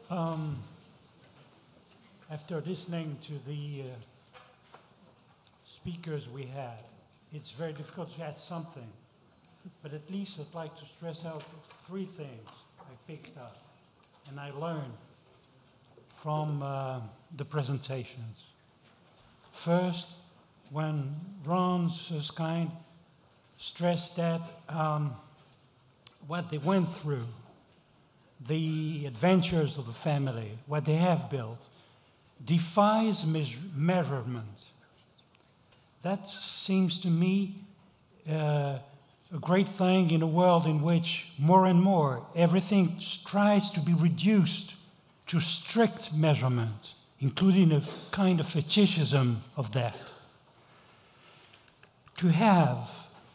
After listening to the speakers we had, it's very difficult to add something, but at least I'd like to stress out 3 things I picked up and I learned from the presentations. First, when Ron Susskind stressed that what they went through, the adventures of the family, what they have built, defies measurement. That seems to me a great thing in a world in which more and more everything tries to be reduced to strict measurement, including a kind of fetishism of that. To have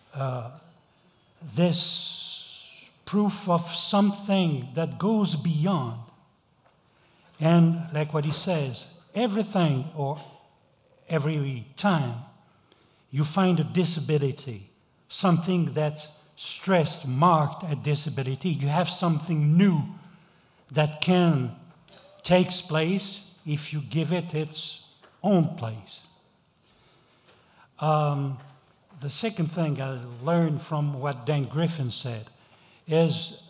this proof of something that goes beyond, and like what he says, everything or every time you find a disability, something that's stressed, marked at disability, you have something new that can take place if you give it its own place. The second thing I learned from what Dan Griffin said is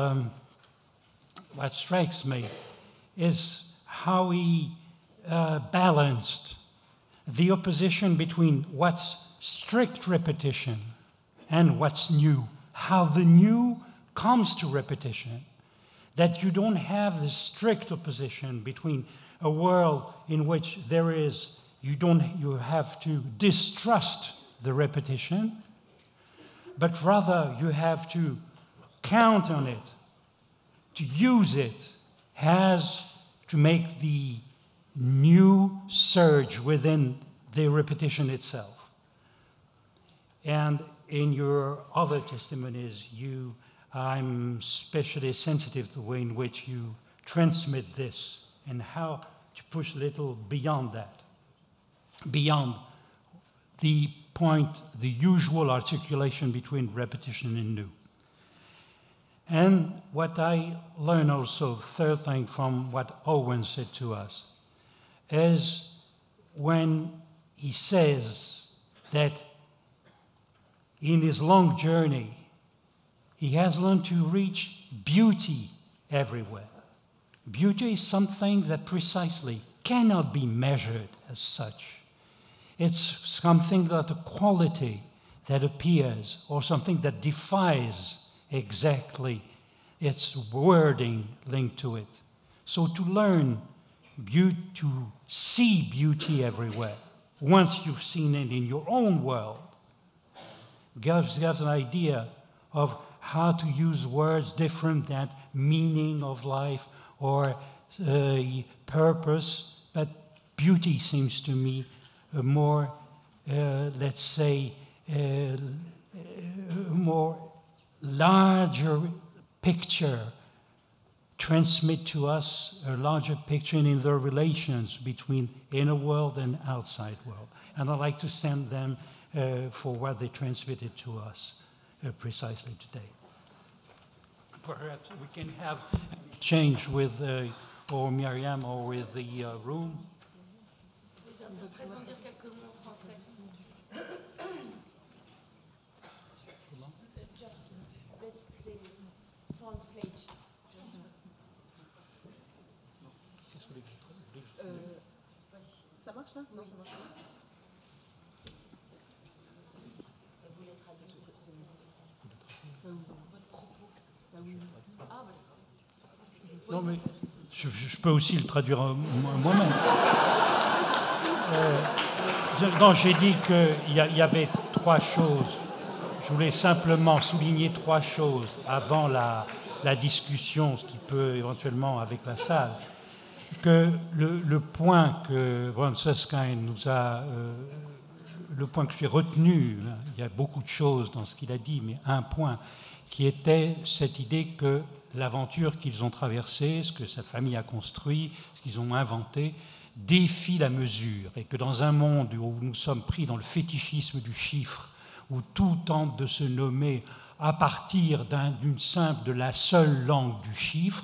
what strikes me is how he balanced the opposition between what's strict repetition and what's new, how the new comes to repetition, that you don't have this strict opposition between a world in which there is, you have to distrust the repetition, but rather you have to count on it, to use it as to make the new surge within the repetition itself. And in your other testimonies, I'm especially sensitive to the way in which you transmit this and how to push a little beyond that, beyond the point, the usual articulation between repetition and new. And what I learned also, third thing from what Owen said to us, is when he says that in his long journey, he has learned to reach beauty everywhere. Beauty is something that precisely cannot be measured as such. It's something that a quality that appears or something that defies exactly its wording linked to it. So to learn to see beauty everywhere, once you've seen it in your own world, gives an idea of how to use words different than meaning of life or purpose. But beauty seems to me a more, let's say, more larger picture, transmit to us a larger picture in the relations between inner world and outside world. And I'd like to thank them for what they transmitted to us precisely today. Perhaps we can have change with or Myriam or with the room. Ça marche là? Non, ça marche pas. Vous les traduisez votre propos. Ah, bah, non, mais je peux aussi le traduire moi-même. Non, j'ai dit qu'il y avait 3 choses. Je voulais simplement souligner 3 choses avant la discussion, ce qui peut éventuellement avec la salle. Que le point que Ron Susskind nous a, le point que j'ai retenu, il y a beaucoup de choses dans ce qu'il a dit, mais un point qui était cette idée que l'aventure qu'ils ont traversée, ce que sa famille a construit, ce qu'ils ont inventé, défie la mesure, et que dans un monde où nous sommes pris dans le fétichisme du chiffre, où tout tente de se nommer à partir de la seule langue du chiffre,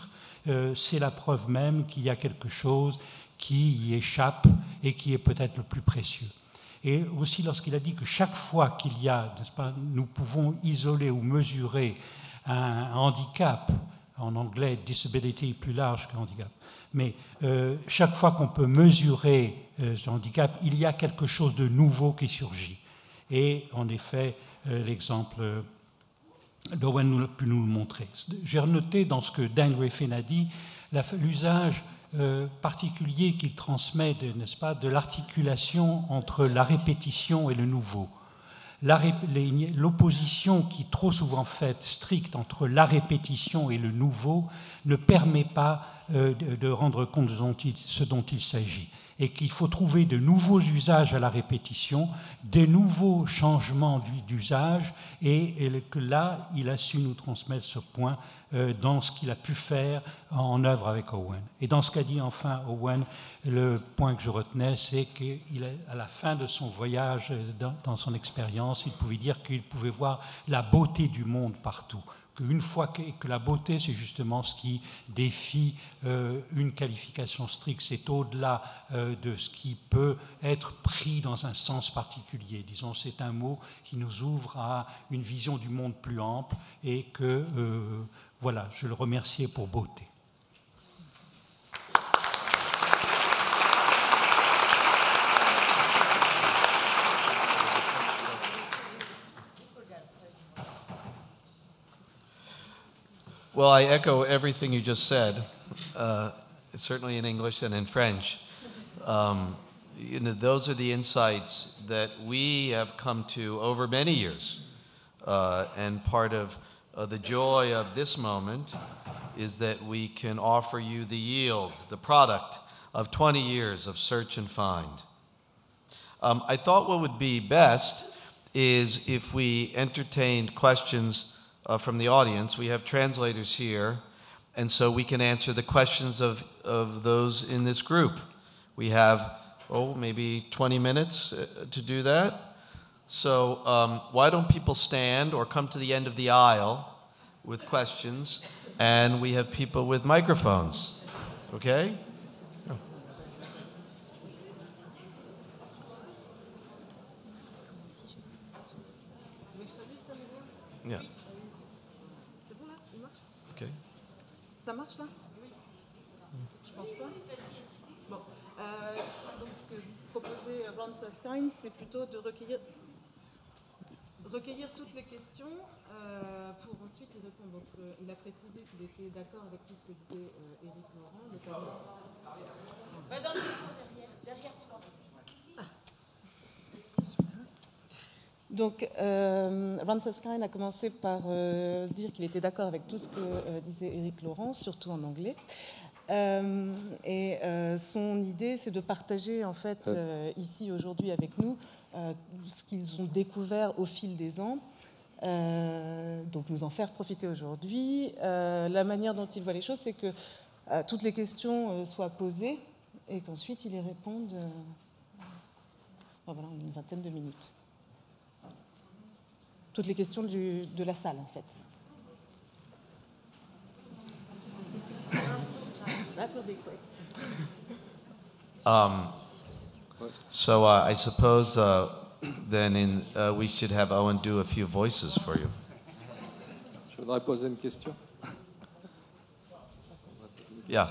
c'est la preuve même qu'il y a quelque chose qui y échappe et qui est peut-être le plus précieux. Et aussi lorsqu'il a dit que chaque fois qu'il y a, n'est-ce pas, nous pouvons isoler ou mesurer un handicap, en anglais disability plus large que handicap, mais chaque fois qu'on peut mesurer ce handicap, il y a quelque chose de nouveau qui surgit. Et en effet, l'exemple d'Owen a pu nous le montrer. J'ai noté dans ce que Dan Griffin a dit l'usage particulier qu'il transmet, n'est-ce pas, de l'articulation entre la répétition et le nouveau. L'opposition qui est trop souvent faite stricte entre la répétition et le nouveau ne permet pas de rendre compte de ce dont il s'agit. Et qu'il faut trouver de nouveaux usages à la répétition, des nouveaux changements d'usage, et que là, il a su nous transmettre ce point dans ce qu'il a pu faire en œuvre avec Owen. Et dans ce qu'a dit enfin Owen, le point que je retenais, c'est qu'à la fin de son voyage, dans son expérience, il pouvait dire qu'il pouvait voir la beauté du monde partout. Qu'une fois que la beauté, c'est justement ce qui défie une qualification stricte, c'est au-delà de ce qui peut être pris dans un sens particulier. Disons, c'est un mot qui nous ouvre à une vision du monde plus ample et que, voilà, je le remerciais pour beauté. Well, I echo everything you just said, certainly in English and in French. Those are the insights that we have come to over many years. And part of the joy of this moment is that we can offer you the yield, the product of 20 years of search and find. I thought what would be best is if we entertained questions from the audience. We have translators here, and so we can answer the questions of those in this group. We have, maybe 20 minutes to do that. So why don't people stand or come to the end of the aisle with questions, and we have people with microphones, okay? Yeah. Ça marche là? Oui. Je pense pas. Bon. Donc ce que proposait Ron Suskind, c'est plutôt de recueillir toutes les questions pour ensuite y répondre. Donc, il a précisé qu'il était d'accord avec tout ce que disait Éric Laurent, notamment. Dans le micro derrière toi. Donc, Ron Suskind a commencé par dire qu'il était d'accord avec tout ce que disait Éric Laurent, surtout en anglais. Son idée, c'est de partager, en fait, ici, aujourd'hui, avec nous, ce qu'ils ont découvert au fil des ans. Donc, nous en faire profiter aujourd'hui. La manière dont il voit les choses, c'est que toutes les questions soient posées et qu'ensuite, il y réponde voilà, en une vingtaine de minutes. Toutes les questions de la salle, en fait. So I suppose then we should have Owen do a few voices for you. Je voudrais poser une question. Yeah.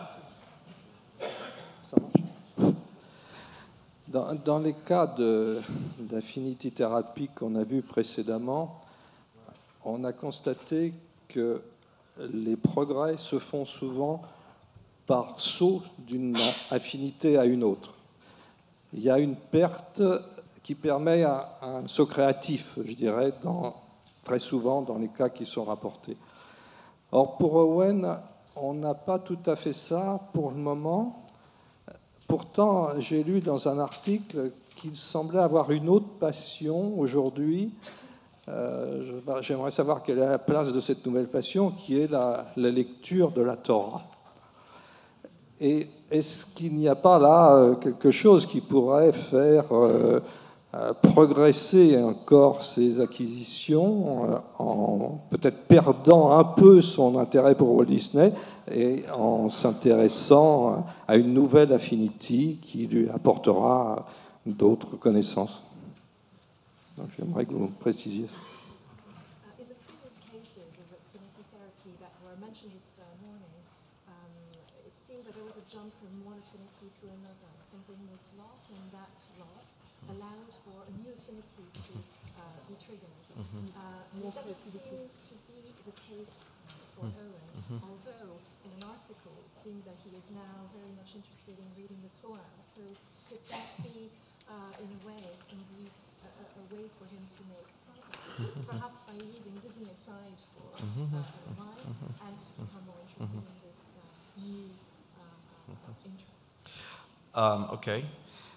Ça marche. Dans les cas d'affinity thérapie qu'on a vu précédemment, on a constaté que les progrès se font souvent par saut d'une affinité à une autre. Il y a une perte qui permet un saut créatif, je dirais, très souvent dans les cas qui sont rapportés. Or, pour Owen, on n'a pas tout à fait ça pour le moment. Pourtant, j'ai lu dans un article qu'il semblait avoir une autre passion aujourd'hui. J'aimerais savoir quelle est la place de cette nouvelle passion, qui est la lecture de la Torah. Et est-ce qu'il n'y a pas là quelque chose qui pourrait faire progresser encore ses acquisitions, en peut-être perdant un peu son intérêt pour Walt Disney, et en s'intéressant à une nouvelle affinity qui lui apportera d'autres connaissances. Donc, j'aimerais que vous précisiez ça. In the previous cases of affinity therapy that were mentioned this morning, it seemed that there was a jump from one affinity to another. Something was lost, and that loss allowed for a new affinity to be triggered. It doesn't seem to be the case for Owen, although in an article it seemed that he is now very much interested in reading the Torah. So could that be, in a way, indeed, a way for him to make progress, perhaps by leaving Disney aside for a while and to become more interested in this new interest? Okay.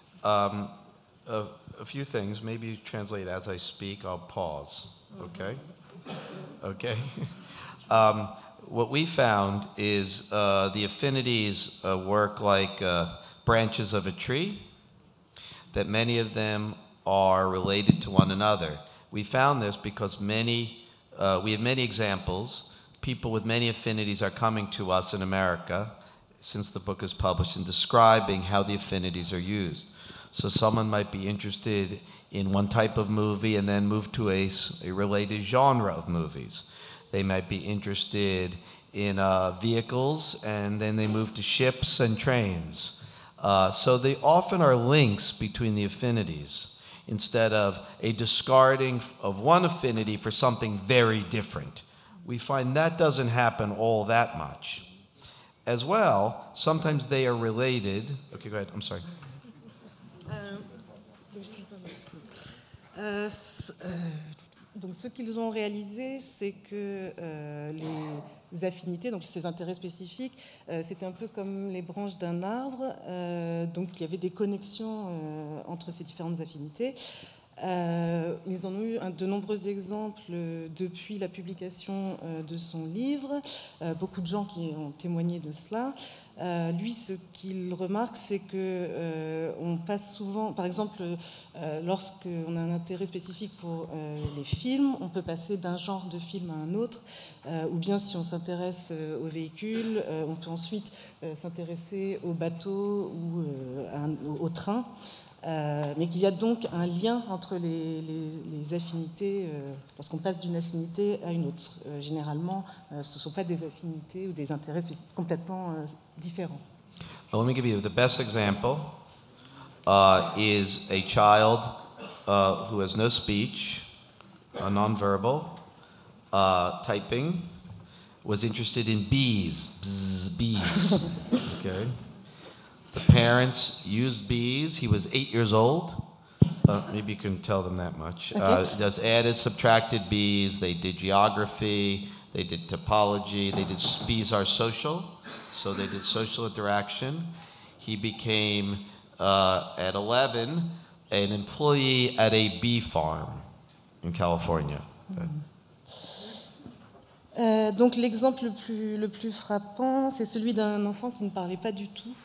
A few things. Maybe translate as I speak. I'll pause. Okay? Okay. What we found is the affinities work like branches of a tree, that many of them are related to one another. We found this because we have many examples. People with many affinities are coming to us in America since the book is published and describing how the affinities are used. So someone might be interested in one type of movie and then move to a related genre of movies. They might be interested in vehicles and then they move to ships and trains. So they often are links between the affinities instead of a discarding of one affinity for something very different. We find that doesn't happen all that much. As well, sometimes they are related. Okay, go ahead. I'm sorry. Donc, ce qu'ils ont réalisé, c'est que les affinités, donc ces intérêts spécifiques, c'était un peu comme les branches d'un arbre. Donc, il y avait des connexions entre ces différentes affinités. Ils en ont eu de nombreux exemples depuis la publication de son livre. Beaucoup de gens qui ont témoigné de cela. Lui, ce qu'il remarque, c'est que on passe souvent, par exemple, lorsqu'on a un intérêt spécifique pour les films, on peut passer d'un genre de film à un autre, ou bien si on s'intéresse aux véhicules, on peut ensuite s'intéresser aux bateaux ou aux trains. Mais qu'il y a donc un lien entre les affinités lorsqu'on passe d'une affinité à une autre. Généralement, ce ne sont pas des affinités ou des intérêts complètement différents. Let me give you the best example is a child who has no speech, nonverbal, typing, was interested in bees, bzz, bees, okay? The parents used bees. He was 8 years old. Maybe you can tell them that much. Just added, subtracted bees. They did geography. They did topology. Bees are social, so they did social interaction. He became, at 11, an employee at a bee farm in California. Donc l'exemple le plus frappant, c'est celui d'un enfant qui ne parlait pas du tout,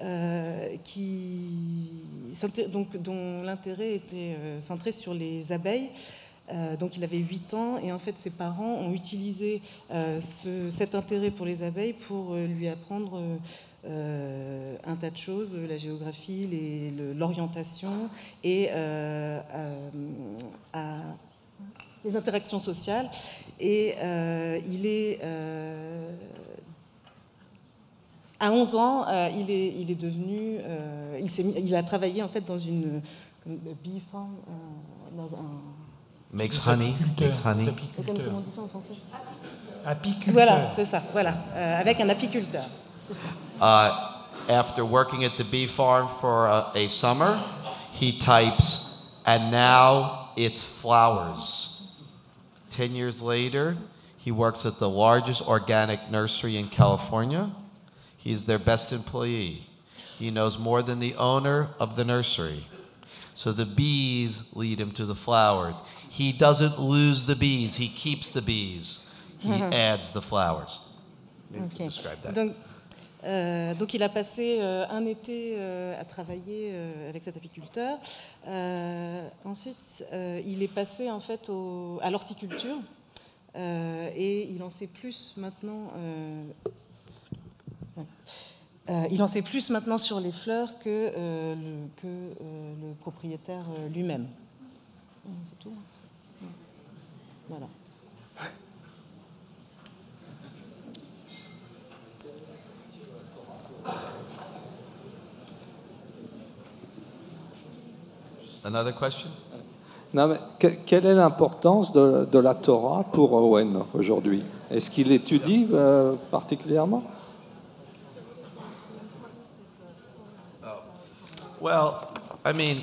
dont l'intérêt était centré sur les abeilles. Donc il avait 8 ans et en fait ses parents ont utilisé cet intérêt pour les abeilles pour lui apprendre un tas de choses, la géographie, l'orientation et les interactions sociales. Et il est à 11 ans, il est devenu, il a travaillé en fait dans une bee farm, dans un Makes honey. Comment on dit ça en français? Apiculteur. Voilà, c'est ça. Voilà, avec un apiculteur. After working at the bee farm for a summer, he types, and now it's flowers. 10 years later, he works at the largest organic nursery in California. He's their best employee. He knows more than the owner of the nursery. So the bees lead him to the flowers. He doesn't lose the bees, he keeps the bees. He adds the flowers. Maybe you can describe that. Donc il a passé un été à travailler avec cet apiculteur. Ensuite, il est passé en fait à l'horticulture et il en sait plus maintenant Il en sait plus maintenant sur les fleurs que le propriétaire lui-même. C'est tout. Voilà. Another question? Non, mais quelle est l'importance de la Torah pour Owen aujourd'hui? Est-ce qu'il étudie particulièrement? Well, I mean,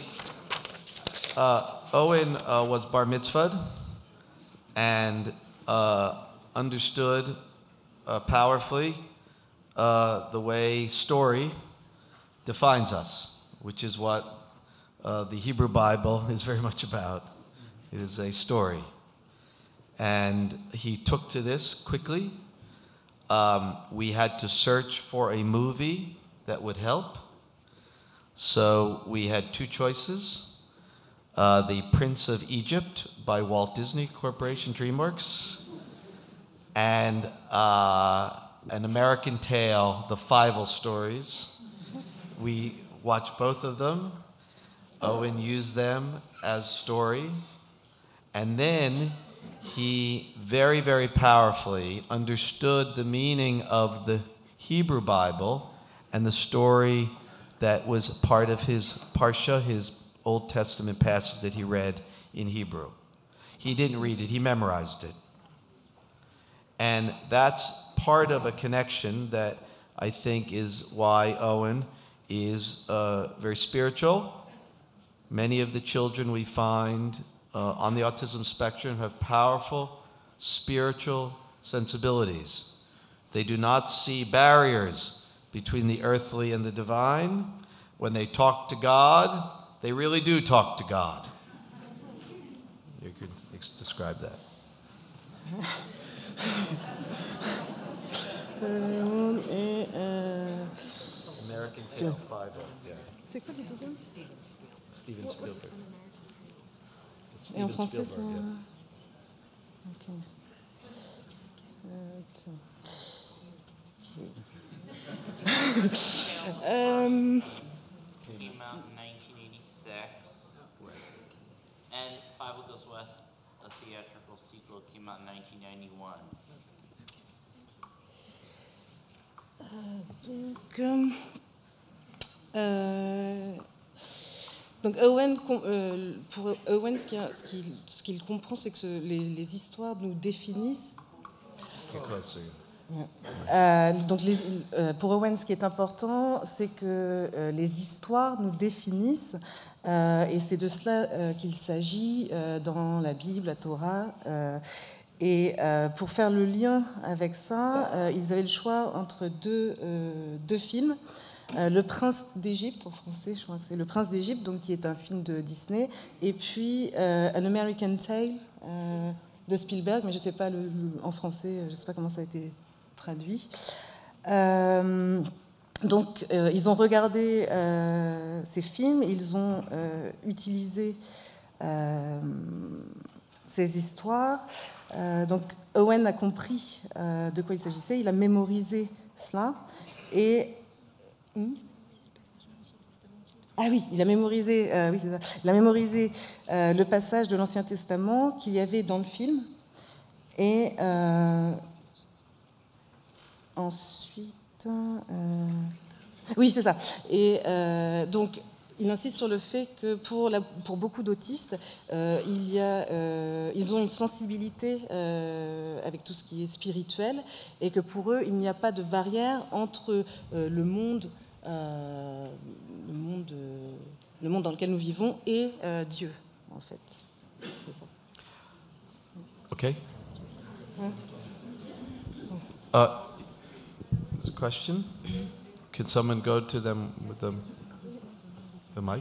Owen was bar mitzvahed and understood powerfully the way story defines us, which is what the Hebrew Bible is very much about. It is a story. And he took to this quickly. We had to search for a movie that would help. So we had two choices. The Prince of Egypt by Walt Disney Corporation, DreamWorks, and An American Tale, the Fievel Stories. We watched both of them. Owen used them as story. And then he very, very powerfully understood the meaning of the Hebrew Bible and the story that was part of his Parsha, his Old Testament passage that he read in Hebrew. He didn't read it, he memorized it. And that's part of a connection that I think is why Owen is very spiritual. Many of the children we find on the autism spectrum have powerful spiritual sensibilities. They do not see barriers between the earthly and the divine. When they talk to God, they really do talk to God. You could describe that. American Tail 5. Yeah. C'est quoi le deuxième? Steven Spielberg. Et en Steven français, c'est... Spielberg, yeah. Ok. Attends. Came out in 1986. And Five Goes West, a theatrical sequel, came out in 1991. Donc Owen, pour Owen, ce qu'il comprend, c'est que les histoires nous définissent. Donc pour Owen, ce qui est important, c'est que les histoires nous définissent, et c'est de cela qu'il s'agit dans la Bible, la Torah. Et pour faire le lien avec ça, ils avaient le choix entre deux films. Le Prince d'Égypte, en français, je crois que c'est Le Prince d'Égypte, donc qui est un film de Disney, et puis An American Tale de Spielberg, mais je ne sais pas en français, je ne sais pas comment ça a été traduit. Donc, ils ont regardé ces films, ils ont utilisé ces histoires. Donc, Owen a compris de quoi il s'agissait, il a mémorisé cela, et ah oui, il a mémorisé, oui, c'est ça. Il a mémorisé le passage de l'Ancien Testament qu'il y avait dans le film. Et ensuite, oui, c'est ça. Et donc, il insiste sur le fait que pour beaucoup d'autistes, ils ont une sensibilité avec tout ce qui est spirituel, et que pour eux, il n'y a pas de barrière entre le monde dans lequel nous vivons et Dieu, en fait. C'est ça. Okay. There's a question. Could someone go to them with the mic?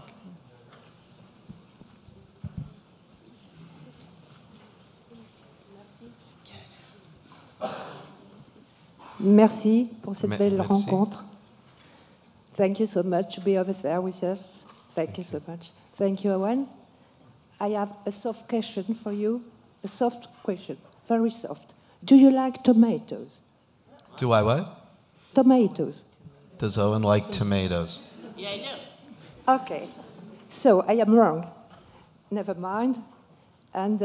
Merci pour cette belle Merci. rencontre. Thank you so much to be over there with us. Thank you so much. Thank you, Owen. I have a soft question for you. A soft question, very soft. Do you like tomatoes? Do I what? tomatoes. Does Owen like tomatoes? Yeah, I do. Okay, so I am wrong. Never mind. And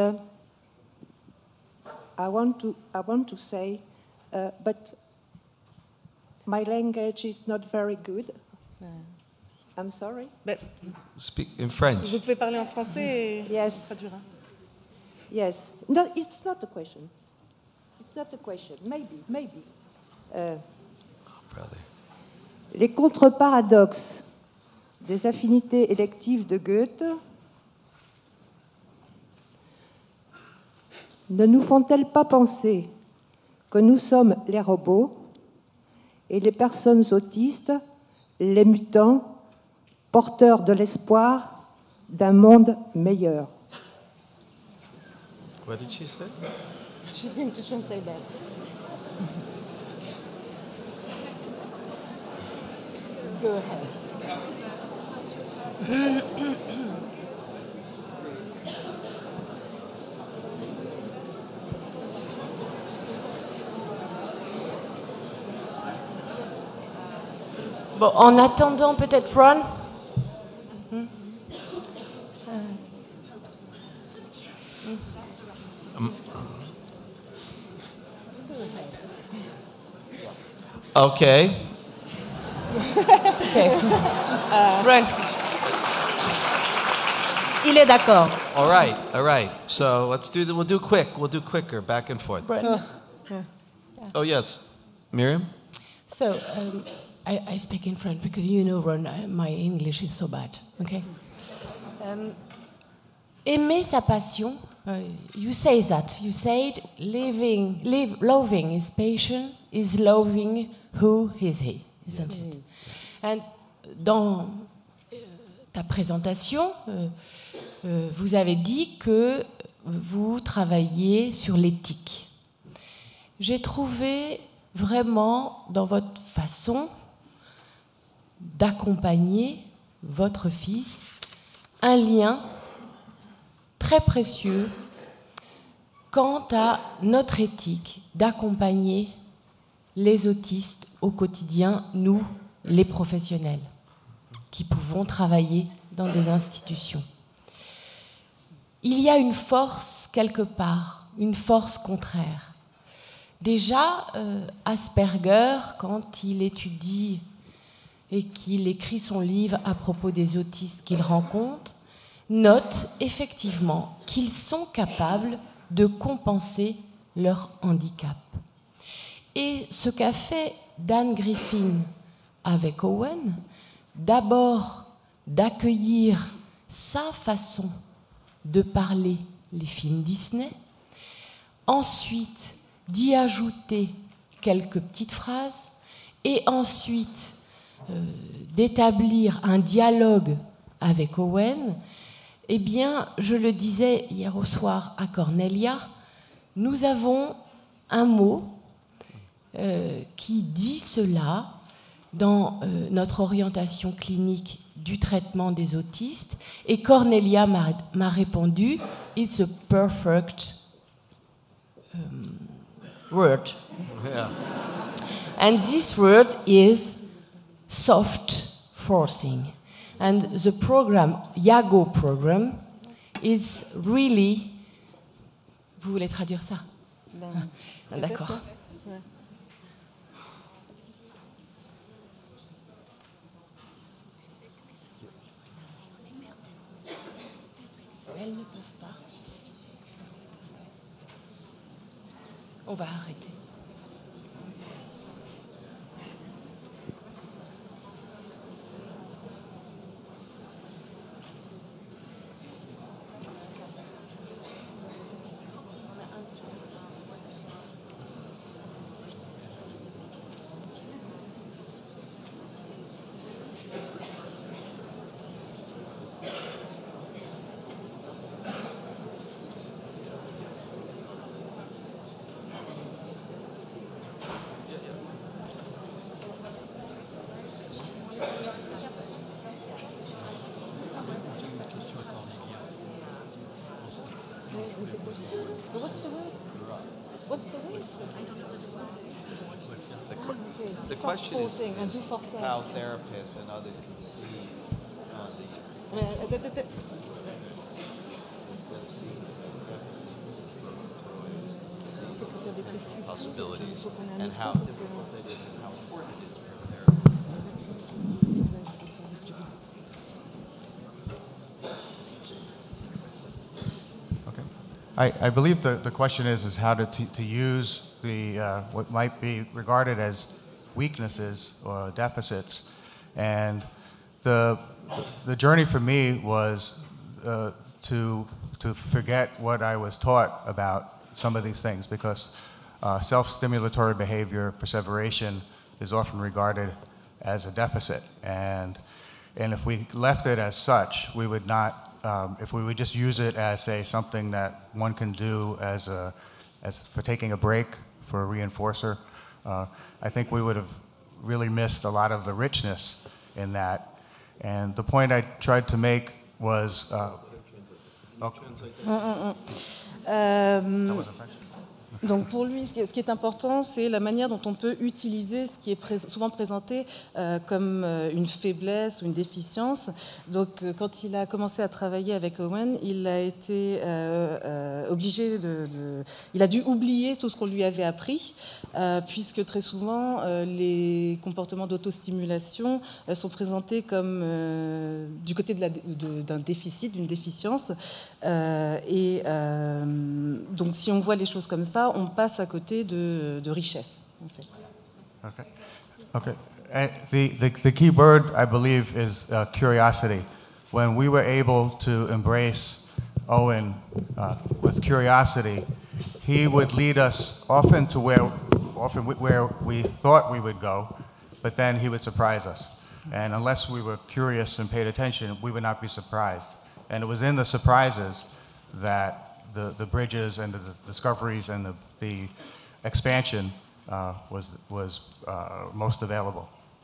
I want to say, but my language is not very good. I'm sorry. Ben, Speak in French. vous pouvez parler en français et Yes. traduire. Yes. No, it's not a question. It's not a question. Maybe. Brother. Les contre-paradoxes des affinités électives de Goethe ne nous font-elles pas penser que nous sommes les robots et les personnes autistes, les mutants, porteurs de l'espoir d'un monde meilleur? What did she say? She's going to translate that. Go ahead. Bon, en attendant, peut-être Ron. Okay. Okay. Ron. Il est d'accord. All right. So we'll do quick. We'll do quicker, back and forth. Ron. Oh, yes. Miriam? So, I speak in French because you know, Ron, my English is so bad. Okay. Aimer sa passion. You say that. You said loving his passion is loving who is he, isn't it? And dans ta présentation, vous avez dit que vous travaillez sur l'éthique. J'ai trouvé vraiment dans votre façon d'accompagner votre fils un lien très précieux quant à notre éthique d'accompagner les autistes au quotidien, nous, les professionnels, qui pouvons travailler dans des institutions. Il y a une force quelque part, une force contraire. Déjà, Asperger, quand il étudie et qu'il écrit son livre à propos des autistes qu'il rencontre, note effectivement qu'ils sont capables de compenser leur handicap. Et ce qu'a fait Dan Griffin avec Owen, d'abord d'accueillir sa façon de parler les films Disney, ensuite d'y ajouter quelques petites phrases, et ensuite d'établir un dialogue avec Owen, eh bien, je le disais hier au soir à Cornelia, nous avons un mot qui dit cela dans notre orientation clinique du traitement des autistes, et Cornelia m'a répondu « It's a perfect word. Yeah. And this word is soft forcing. And the program, Yago program, is really... Vous voulez traduire ça? D'accord. Elles ne peuvent pas. On va arrêter. The question is how therapists and others can see instead of seeing it as deficits, see possibilities, and how difficult it is and how important it is for therapists. Okay. I believe the question is how to use the what might be regarded as weaknesses or deficits, and the journey for me was to forget what I was taught about some of these things, because self-stimulatory behavior, perseveration, is often regarded as a deficit, and if we left it as such, we would not. If we would just use it as, say, something that one can do as for taking a break for a reinforcer, I think we would have really missed a lot of the richness in that. And the point I tried to make was... That wasn't French. Donc pour lui, ce qui est important, c'est la manière dont on peut utiliser ce qui est souvent présenté comme une faiblesse ou une déficience. Donc quand il a commencé à travailler avec Owen, il a été obligé il a dû oublier tout ce qu'on lui avait appris, puisque très souvent les comportements d'autostimulation sont présentés comme du côté d'un déficit, d'une déficience. Donc si on voit les choses comme ça, on passe à côté de richesse, en fait. Okay. And the key word, I believe, is curiosity. When we were able to embrace Owen with curiosity, he would lead us often to where we thought we would go, but then he would surprise us. And unless we were curious and paid attention, we would not be surprised. And it was in the surprises that the bridges and the discoveries and the expansion was most available.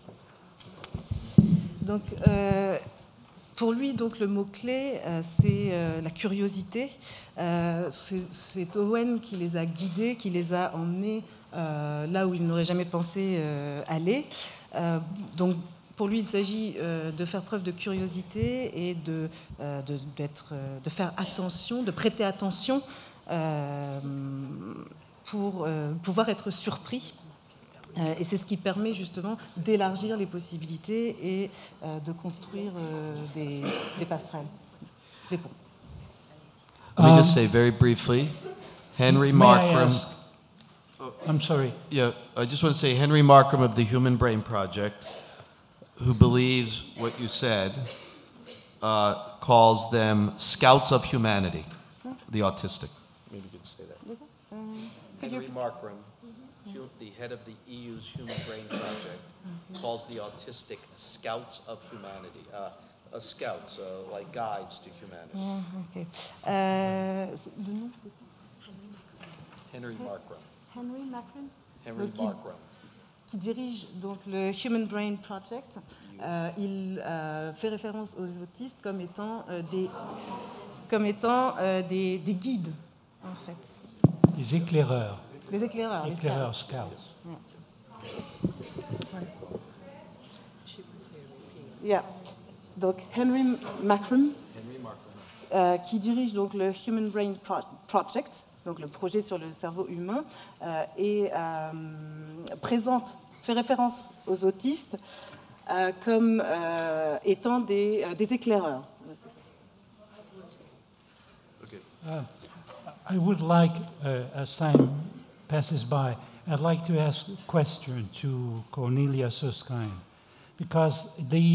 Donc, pour lui, donc, le mot-clé, c'est la curiosité. C'est Owen qui les a guidés, qui les a emmenés là où ils n'auraient jamais pensé aller. Donc, pour lui, il s'agit de faire preuve de curiosité et de faire attention, de prêter attention pour pouvoir être surpris. Et c'est ce qui permet justement d'élargir les possibilités et de construire des passerelles, des ponts. Let me just say very briefly, Henry Markram. I'm sorry. Yeah, I just want to say Henry Markram of the Human Brain Project, who believes what you said, calls them scouts of humanity, the autistic. Maybe you could say that. Henry Markram, the head of the EU's Human Brain Project, calls the autistic scouts of humanity. Scouts, like guides to humanity. Okay. Le nom, c'est Henry Markram. Henry Markram. Henry Markram. Qui dirige donc le Human Brain Project. Il fait référence aux autistes comme étant des guides, en fait. Des éclaireurs. Des éclaireurs. Éclaireurs scouts. Yeah. Donc Henry Markram, qui dirige donc le Human Brain Project, donc le projet sur le cerveau humain, et fait référence aux autistes comme étant des éclaireurs. Okay. I would like, as time passes by, I'd like to ask a question to Cornelia Susskind, because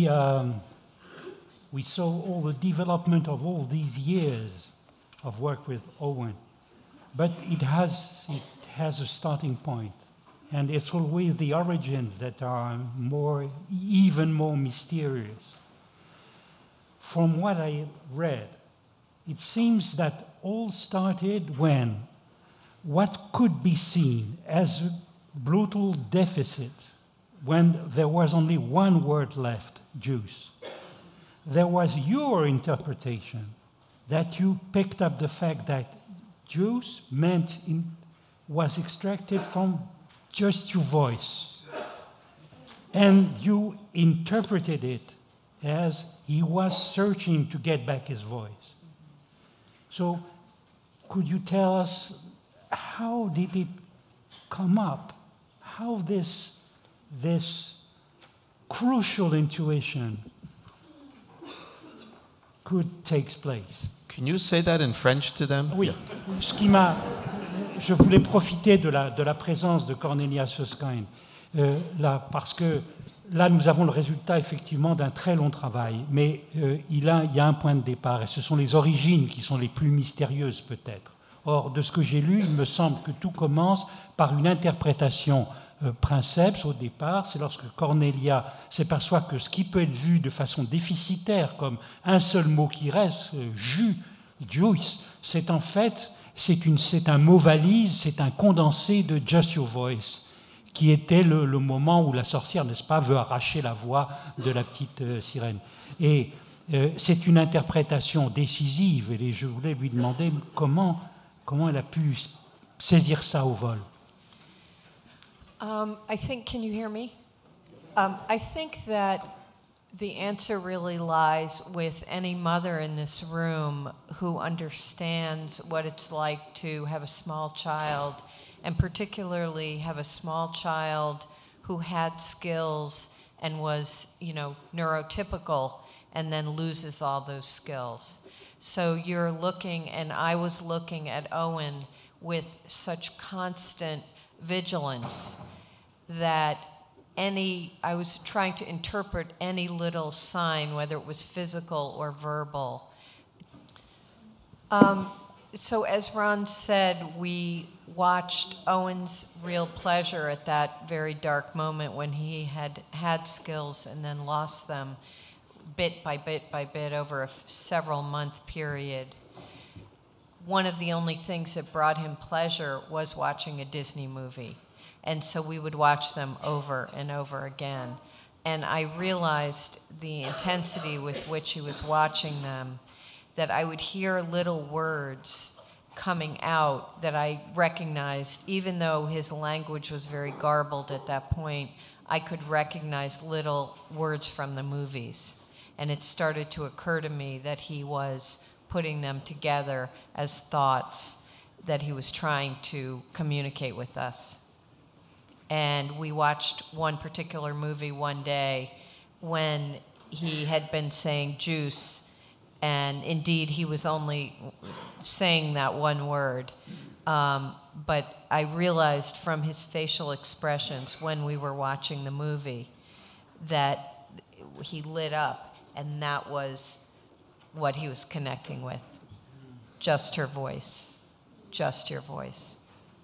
we saw all the development of all these years of work with Owen, but it has a starting point, and it's always the origins that are even more mysterious. From what I read, it seems that all started when what could be seen as a brutal deficit, when there was only one word left, juice. There was your interpretation that you picked up the fact that juice meant was extracted from just your voice. And you interpreted it as he was searching to get back his voice. So could you tell us, how did it come up? How this crucial intuition could take place? Can you say that in French to them? Oui. Je voulais profiter de la présence de Cornelia Susskind, là, parce que là, nous avons le résultat effectivement d'un très long travail, mais il y a un point de départ, et ce sont les origines qui sont les plus mystérieuses peut-être. Or, de ce que j'ai lu, il me semble que tout commence par une interprétation princeps au départ. C'est lorsque Cornelia s'aperçoit que ce qui peut être vu de façon déficitaire comme un seul mot qui reste, juice, c'est en fait c'est un mot valise, c'est un condensé de Just Your Voice, qui était le moment où la sorcière, n'est-ce pas, veut arracher la voix de la petite sirène. Et c'est une interprétation décisive, et je voulais lui demander comment elle a pu saisir ça au vol. I think, can you hear me? I think that the answer really lies with any mother in this room who understands what it's like to have a small child, and particularly have a small child who had skills and was, neurotypical, and then loses all those skills. So you're looking, and I was looking at Owen with such constant vigilance that I was trying to interpret any little sign, whether it was physical or verbal. So as Ron said, we watched Owen's real pleasure at that very dark moment when he had skills and then lost them bit by bit over a several month period. One of the only things that brought him pleasure was watching a Disney movie. And so we would watch them over and over again. And I realized the intensity with which he was watching them, that I would hear little words coming out that I recognized, even though his language was very garbled at that point, I could recognize little words from the movies. And it started to occur to me that he was putting them together as thoughts that he was trying to communicate with us. And we watched one particular movie one day when he had been saying juice, and indeed he was only saying that one word. But I realized from his facial expressions when we were watching the movie that he lit up, and that was what he was connecting with. Just her voice. Just your voice.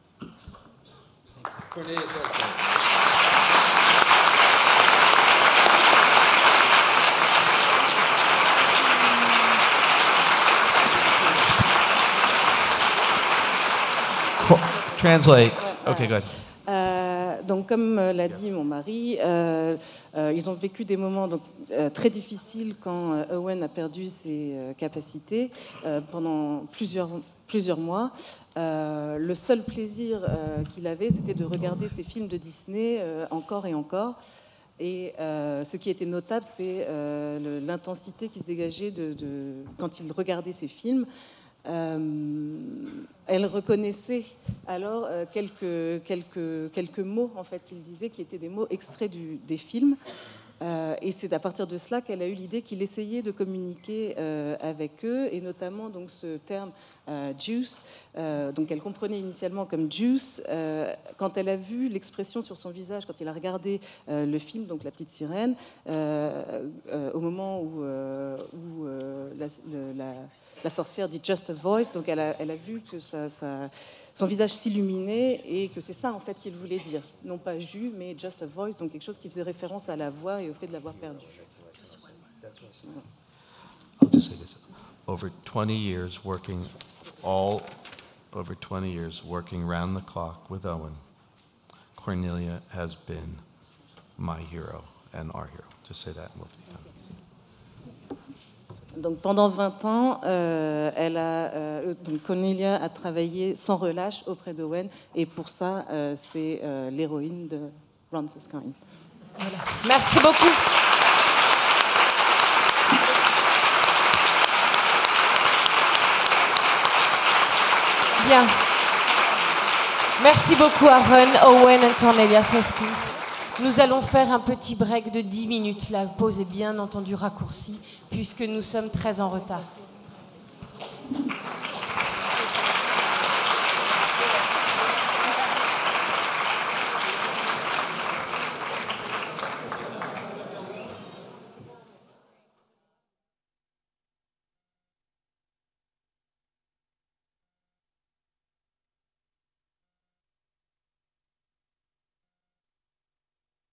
Translate. Okay, good. Donc, comme l'a dit mon mari, ils ont vécu des moments très difficiles quand Owen a perdu ses capacités pendant plusieurs mois. Le seul plaisir qu'il avait, c'était de regarder ces films de Disney encore et encore. Et ce qui était notable, c'est l'intensité qui se dégageait quand il regardait ces films. Elle reconnaissait alors quelques mots en fait qu'il disait, qui étaient des mots extraits des films. Et c'est à partir de cela qu'elle a eu l'idée qu'il essayait de communiquer avec eux, et notamment donc ce terme juice, donc elle comprenait initialement comme juice. Quand elle a vu l'expression sur son visage, quand il a regardé le film, donc La Petite Sirène, au moment où la sorcière dit just a voice, donc elle a vu que son visage s'illuminait et que c'est ça en fait qu'il voulait dire, non pas jus mais just a voice, donc quelque chose qui faisait référence à la voix et au fait de l'avoir perdue. I'll just say this: over 20 years working round the clock with Owen, Cornelia has been my hero and our hero. Just say that and we'll be done. Donc pendant 20 ans, donc Cornelia a travaillé sans relâche auprès d'Owen, et pour ça, c'est l'héroïne de Ron Suskind. Voilà. Merci beaucoup. Bien. Merci beaucoup à Ron, Owen et Cornelia Susskind. Nous allons faire un petit break de 10 minutes. La pause est bien entendu raccourcie puisque nous sommes très en retard.